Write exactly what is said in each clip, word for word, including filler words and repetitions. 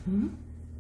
응?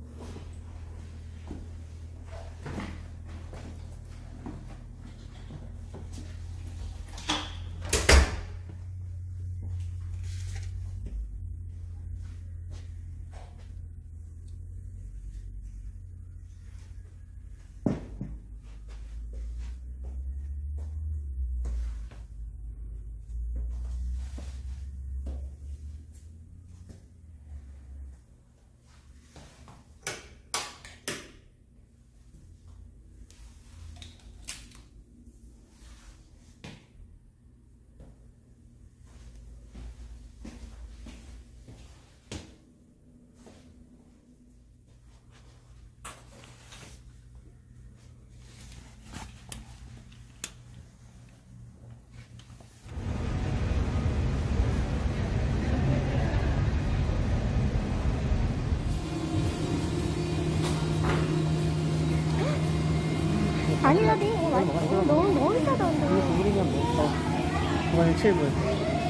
아니야, 돼. 이거 맛있어. 이거 너무, 너무 비싸다, 근데. 이거 구부리면 뭐? 이거는 칠 불.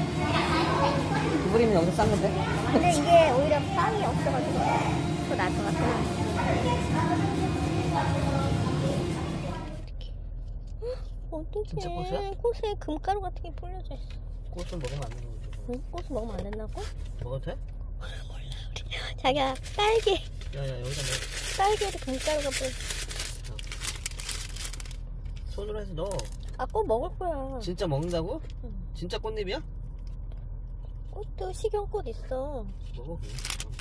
구부리면 여기서 싼 건데? 근데 이게 오히려 빵이 없어가지고 더 나을 것 같아. 어떡해. 진짜 꽃이야? 꽃에 금가루 같은 게 뿌려져 있어. 꽃은 먹으면 안 되는 거죠? 응? 꽃을 먹으면 안 된다고? 먹어도 돼? 몰라, 우리. 자기야, 딸기. 야야 여기다 넣어. 딸기에도 금가루가 뿌려. 손으로 해서 넣어. 아, 꽃 먹을 거야. 진짜 먹는다고? 응. 진짜 꽃잎이야? 꽃도 식용꽃 있어. 먹어 그냥.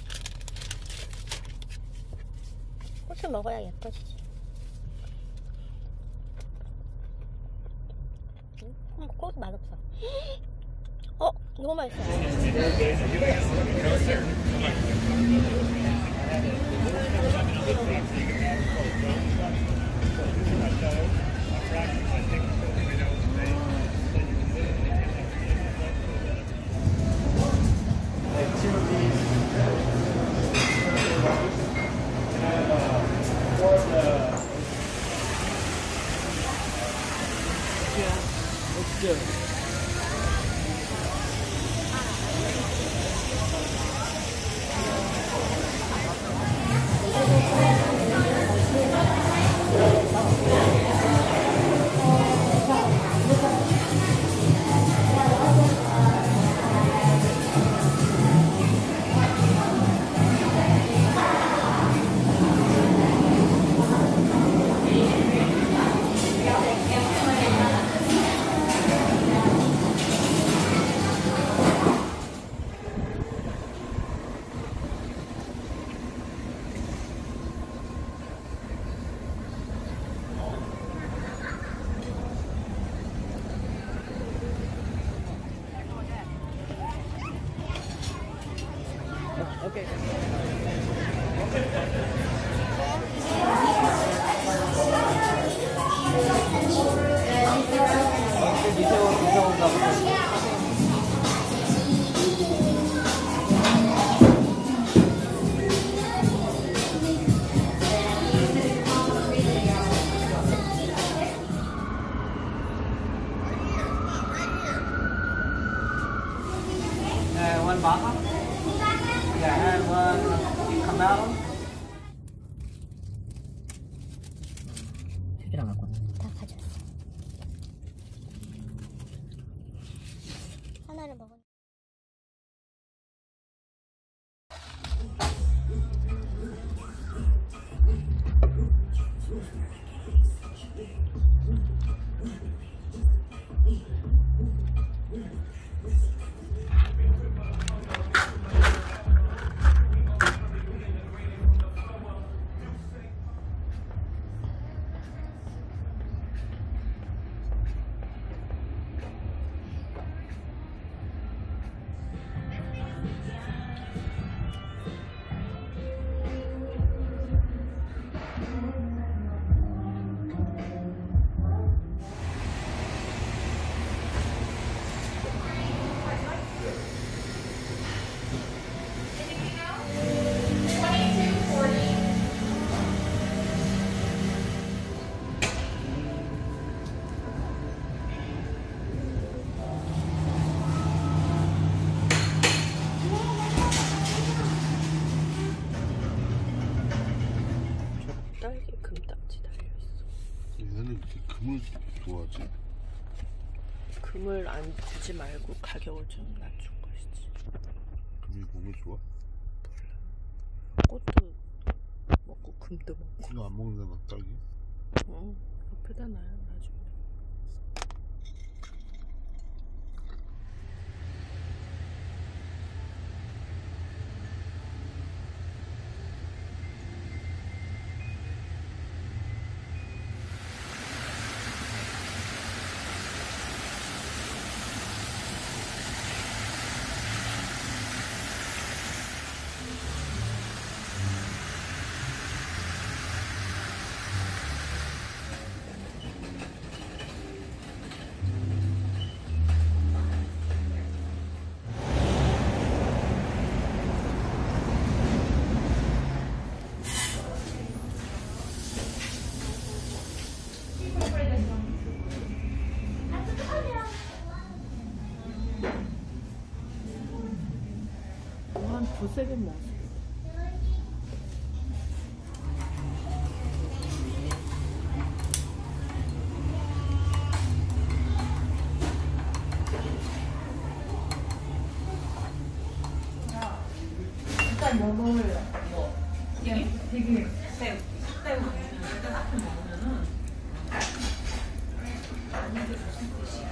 꽃을 먹어야 예뻐지지. 응? 꽃 맛없어. 어? 너무 맛있어. 오케이. 미세원 미세원가 보다. One bottle? Yeah, have one camel. 휴지랑 갖고 왔네. 다 가져왔어. 하나를 먹었. 이렇게 금을 좋아하지? 금을 안 주지 말고 가격을 좀 낮춘 것이지. 금이 몸에 좋아? 꽃도 먹고 금도 먹고. 이거 안 먹는다 막 딱이? 응, 옆에다 놔요 나중에. 한 두세 개 먹었어. 일단 뭐 먹을래? 뭐? 그냥 되게 새우. 새우. 일단 앞에 먹으면은 아니 이게 무슨 뜻이야?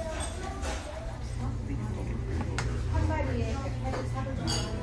한 마리에 백팔십사 원.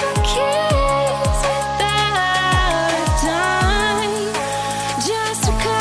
Just to